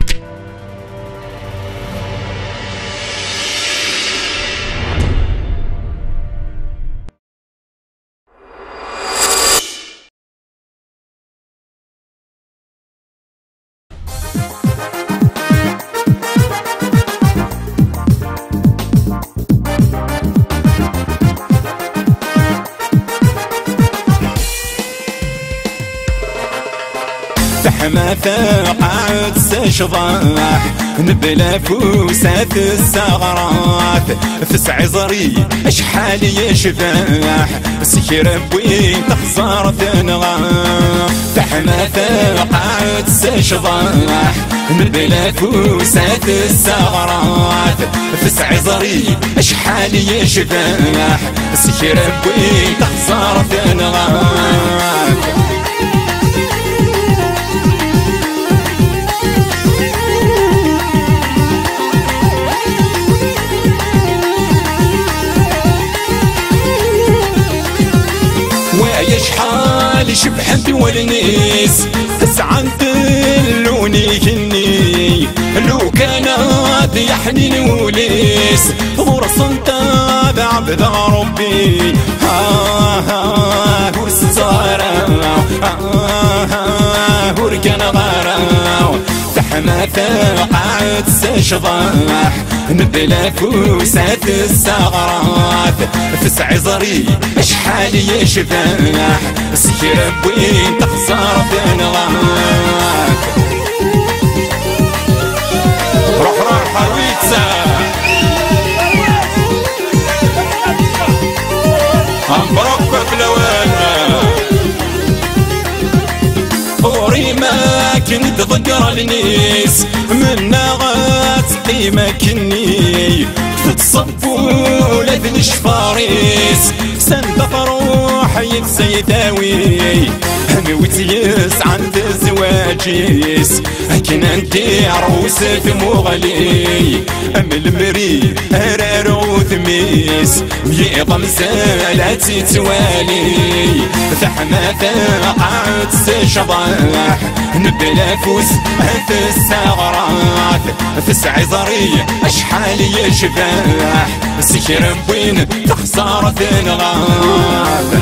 ما فقعت سشضاح نبلا فوسات السغرات فسع زري اشحال يشفاح سكر بوين تخسر تنغاح فحما فقعت سشضاح نبلا فوسات السغرات فسع زري اشحال يشفاح سكر بوين تخسر تنغاح شحال شبحت والنيس تسعى دلوني كني لو كانت يحنين وليس فرصة تابع بذا ربي والسارة وركن غراو تحمى فقعت سشضاح نبلا فوسات السغرات فسع زري اشحال يشفاح سكر بوين تخسر تنغاك روح حويتسا مبروك بلوانا فوري ما كنت ذكر النيس من نغات قيمة كني تتصبوا لذن شفاريس سندق روحي تسيداوي هموتيس عند زواجيس لكن انتي عروس مغلي ام المري هرارو ثميس يضم زالاتي توالي ثحما فقعت سشضاح نبلا فوس في السغرات فسع زري اشحال يشباح سكر بوين تخسر تنغاب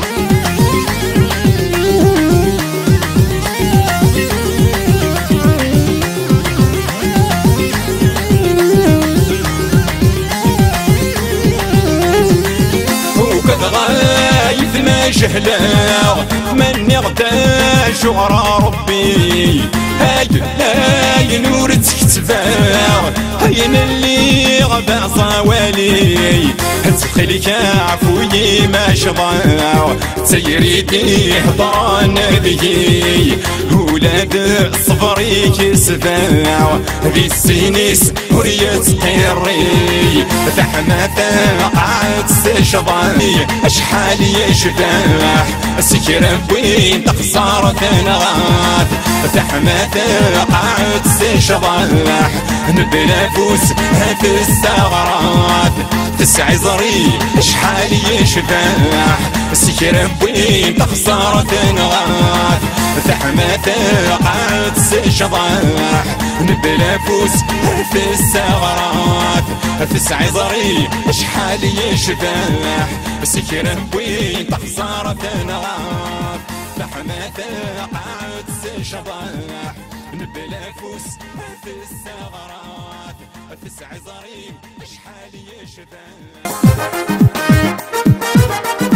غايث ما جهلا من يغدا شغرا ربي هاي نور تكتفا هاين اللي غدا صوالي تخليك عفوي ما شضاو تيريدي هضران بيي ولاد صبري كسفاو ذي السينيس وريت قيري ثحما فقعت سشضاني اشحال يشفاح سكر بوين تخسر تنغات ثحما فقعت سشضاح نبلا فوس في السغرات تسع زري اشحال يشفاح سكر بوين تخسر تنغات ثحما فقعت سشضاح نبلا فوس في السغرات تسع زري اشحال يشفاح سكر بوين تخسر تنغات ثحما فقعت سشضاح نبلا فوس في السغرات تسع زري اشحال يشفاح